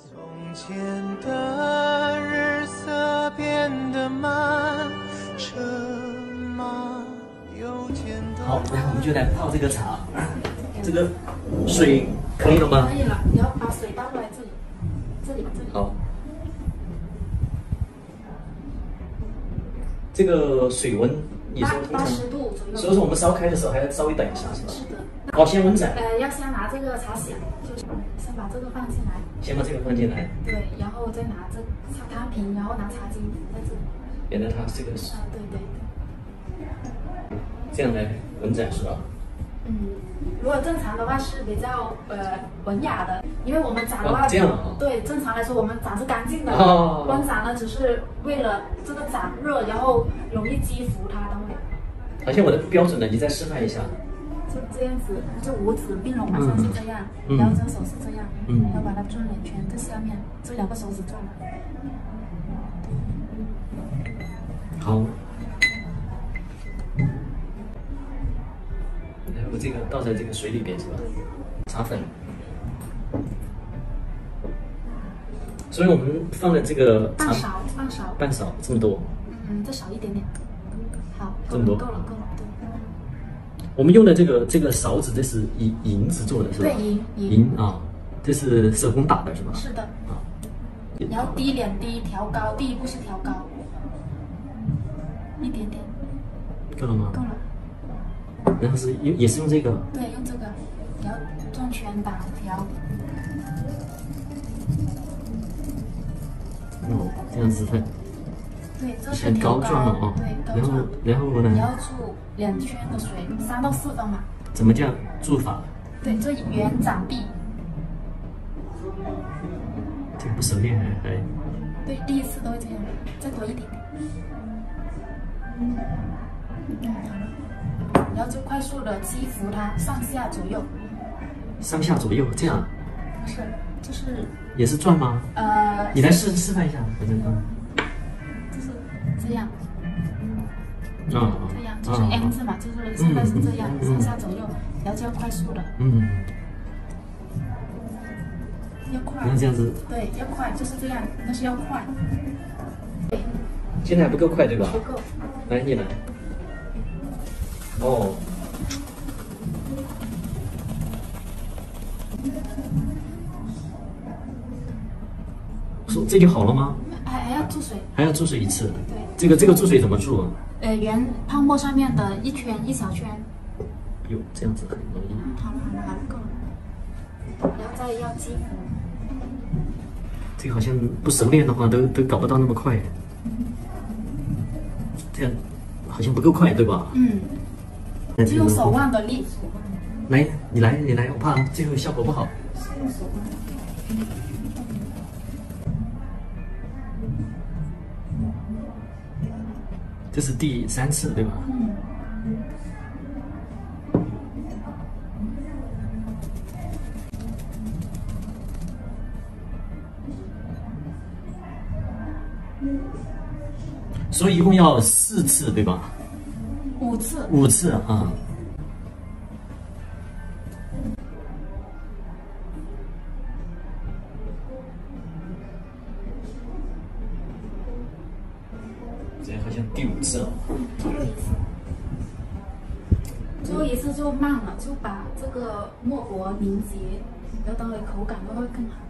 从前的日色变得慢，车马邮件都好，来我们就来泡这个茶。这个水可以了吗？ 可以了，你要把水倒过来这里，这里。 好。这个水温也是通常 80度左右。 所以说我们烧开的时候还要稍微等一下，是吧？ 是的。 好，先温仔。 要先拿这个茶筅，就是先把这个放进来。 先把这个放进来。 对，然后再拿这茶汤瓶，然后拿茶巾在这里。 原来它这个是。 对。 这样来温仔是吧？ 如果正常的话是比较文雅的，因为我们炸的话， 这样啊。 对，正常来说我们炸是干净的，温炸呢只是为了这个炸热，然后容易激浮它的会。 好像我的不标准的，你再示范一下。 就这样子，就五指并拢嘛，像是这样，然后这个手是这样，要把它转两圈，在下面这2个手指转。 好。然后这个倒在这个水里边是吧？茶粉。所以我们放了这个半勺这么多。 再少一点点。好， 这么多够了。对。 我们用的这个勺子，这是银子做的是吧？ 对， 银啊，这是手工打的是吧？ 是的。啊。你要低两滴，调高，第一步是调高，一点点。 够了吗？ 够了。 然后也是用这个。 对，用这个，然后转圈打调。 哦，这样子它。 对，这是很高转了啊。 对， 然后呢？ 你要注2圈的水，3到4分嘛。 怎么叫注法？ 对，这圆掌臂。 这个不熟练还。 对，第一次都会这样，再多一点点。好了。然后就快速的激浮它上下左右。 上下左右这样。 不是，就是。 也是转吗？你来示范一下， 就是这样。 这样就是 M 字嘛，就是现在是这样，上下左右，然后就要快速的。要快。 然后这样子。 对，要快，就是这样，但是要快。对。 现在还不够快对吧？ 不够。 来，你来。哦。说这就好了吗？ 还要注水。 还要注水一次。 对。 这个注水怎么注？ 圆泡沫上面的一圈一小圈。 哟，这样子很容易。 好了，够了。然后再要激浮。 这个好像不熟练的话，都搞不到那么快。这样好像不够快，对吧？ 就用手腕的力。 来，你来，我怕最后效果不好。 用手腕。 这是第3次，对吧？所以一共要4次，对吧 ？5次。 5次啊。这好像第5次了。 最后一次就慢了，就把这个沫薄凝结，然后等会口感都会更好。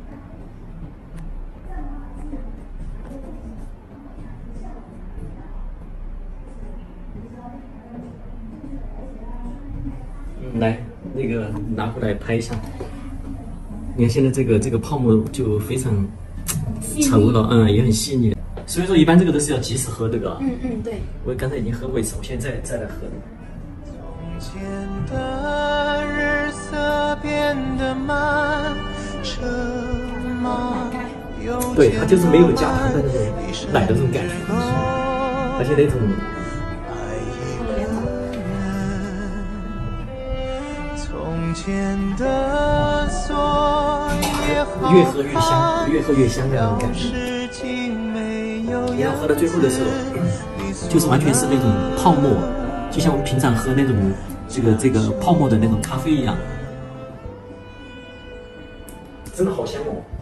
来，那个拿过来拍一下。你看现在这个泡沫就非常稠了，也很细腻。所以说一般这个都是要及时喝，对吧？ 对。 我刚才已经喝过一次，我现在再来喝。 从前的日色变得慢，车马邮件对，它就是没有加糖的那种奶的这种感觉，而且那种。 从前的锁也好， 越喝越香，越喝越香的那种感觉。你要喝到最后的时候，就是完全是那种泡沫，就像我们平常喝那种这个泡沫的那种咖啡一样，真的好香哦。